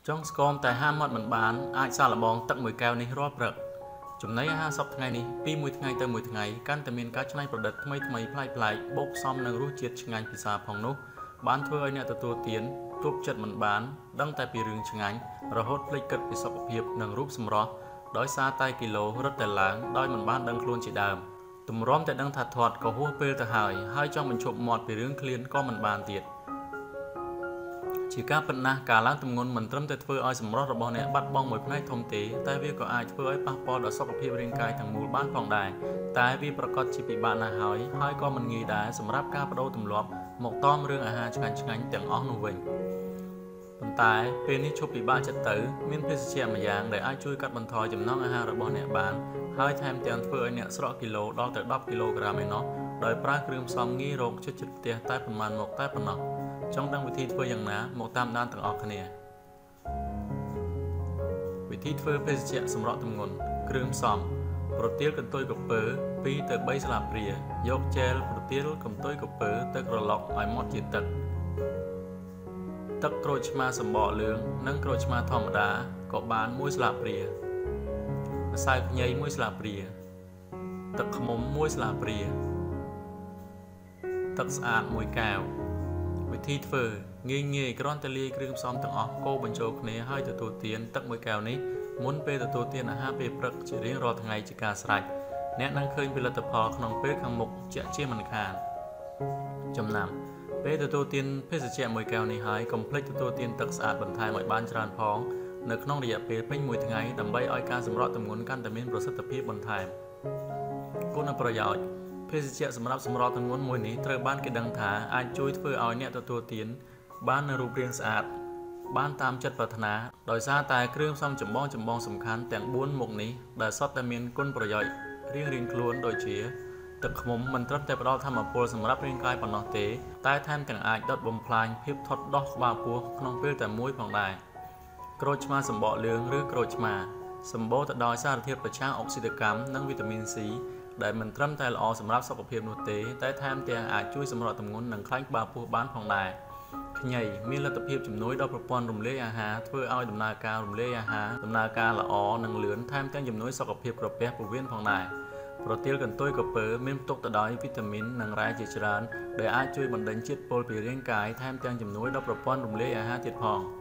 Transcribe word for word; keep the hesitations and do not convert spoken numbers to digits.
trong scom tại ham mọt mình bán ai xa là bong tận mười cao này rót rực chúng lấy ha sọc ngày này pi mười ngày tới mười ngày căn tầm miền cá chân này product mấy mấy play play bốc xong nâng rút chiết ngành pizza phòng nút bán thuê ở nhà từ tua tiến rút chật mình bán đăng tại pi rừng ngành rồi hốt lấy cật bị sọc hiệp nâng rút sầm ró đói xa tay kilo rất là láng đói mình bán đăng luôn chỉ đàm tụm róm tại đăng thật thoạt có hua pê từ hải hai trong mình chụp mọt pi rừng clean có mình bàn tiệt chỉ các phần na cả lá tụm ngôn mình trâm tới phơi ai sầm rót rồi bọn này bắt bong một ngày thông tế tại vì có ai phơi ai passport ở sọc ở phía bên cạnh thằng mù bán phòng đài tại vìประกอบchỉ bị bạn là hỏi hai con mình nghĩ đã sầm ráp cá bắt đầu tụm lọp một tom riêng à ha cho anh cho anh tiếng óng nụ vịnh phần tài bênนี้chụp bị bạn chặt tử miếng phê xe mà dạng để ai chui cắt bàn thỏi chùm nón à ha rồi bọn này bán hai thêm tiền phơi này sọ kilo đo tới đắp kg này nó đợi pra kêu xong nghi rộng cho chụp tiền tai phần màn một tai phần nọ trong đăng vị thi phơiอย่างណាមកតាមដានទាំងអស់គ្នាវិធីធ្វើភេសជ្ជៈសម្រក់ទម្ងន់គ្រឿងផ្សំប្រទាលកន្ទុយក្រពើពីរទៅបីស្លាបព្រាយកជែលប្រទាលកន្ទុយក្រពើទៅក្រឡុកឲ្យម៉ត់ជាទឹកទឹកក្រូចឆ្មាសម្បកលឿងនិងក្រូចឆ្មាធម្មតាក៏បានមួយស្លាបព្រាម្សៅខ្ញីមួយស្លាបព្រាទឹកឃ្មុំមួយស្លាបព្រាទឹកស្អាតមួយកែវវិធីធ្វើងាយងាយគ្រាន់តែលាយគ្រឿងផ្សំទាំងអស់កូរបញ្ចូលគ្នាហើយទទួលទានទឹកមួយកែវនេះមុនពេលទទួលទានអាហារពេលព្រឹកជារៀងរាល់ថ្ងៃជាការស្រេចអ្នកនឹងឃើញផលិតផលក្នុងពេលខាងមុខជាក់ជាមិនខានចំណាំពេលទទួលទានភេសជ្ជៈមួយកែវនេះហើយកុំភ្លេចទទួលទានទឹកស្អាតបន្ថែមឲ្យបានច្រើនផងនៅក្នុងរយៈពេលពេញមួយថ្ងៃដើម្បីឲ្យការសម្រក់ទម្ងន់កាន់តែមានប្រសិទ្ធភាពបន្ថែមគុណប្រយោជន៍ភេសជ្ជៈសម្រាប់សម្រក់ទម្ងន់មួយនេះត្រូវបានគេដឹងថាអាចជួយធ្វើឲ្យអ្នកទទួលទានបាននូវរូបរាងស្អាតបានតាមចិត្តប្រាថ្នាដោយសារតែគ្រឿងផ្សំចម្បងចម្បងសំខាន់ទាំងបួនមុខនេះដែលសុទ្ធតែមានគុណប្រយោជន៍រៀងៗខ្លួនដូចជាទឹកឃ្មុំមិនត្រឹមតែផ្ដល់ធម៌ពលសម្រាប់រាងកាយប៉ុណ្ណោះទេតែថែមទាំងអាចដុតបំផ្លាញភាពថត់ដោះក្បាលពោះក្នុងពេលតែមួយផងដែរក្រូចឆ្មាសម្បកលឿងឬក្រូចឆ្មាសម្បូរទៅដោយសារធាតុប្រឆាំងអុកស៊ីតកម្មនិងវីតាមីន C ដែលមិនត្រឹមតែល្អសម្រាប់សុខភាពនោះទេតែថែមទាំងអាចជួយសម្រក់ទម្ងន់និងខ្លាញ់ក្បាលពោះបានផងដែរខ្ញីមានលទ្ធភាពជំនួយដល់ប្រព័ន្ធរំលាយអាហារធ្វើឲ្យដំណើរការរំលាយអាហារដំណើរការល្អនិងលឿនថែមទាំងជំនួយសុខភាពក្រពះពោះវៀនផងដែរប្រទាលកន្ទុយក្រពើមានផ្ទុកទៅដោយវីតាមីននិងរ៉ែជាច្រើនដែលអាចជួយបណ្ដេញជាតិពុលពីរាងកាយថែមទាំងជំនួយដល់ប្រព័ន្ធរំលាយអាហារទៀតផង